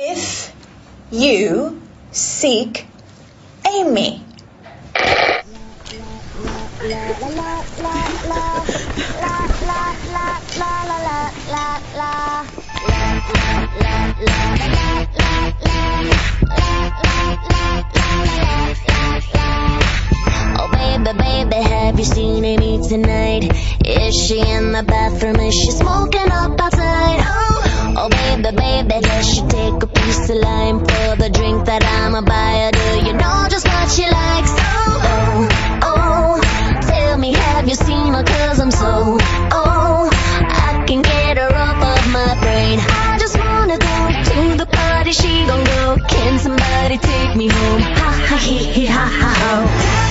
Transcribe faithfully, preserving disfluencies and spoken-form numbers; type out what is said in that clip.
If you seek Amy. Oh baby, baby, have you seen Amy tonight? Is she in the bathroom? Is she smoking up outside? Oh, oh baby, baby, does she take a piece of lime for the drink that I'ma buy her? Do you know just what she likes? Oh, oh, oh, tell me, have you seen her? Cause I'm so, oh, I can get her off of my brain. I just wanna go to the party, she gon' go. Can somebody take me home? Ha ha he he ha ha ho.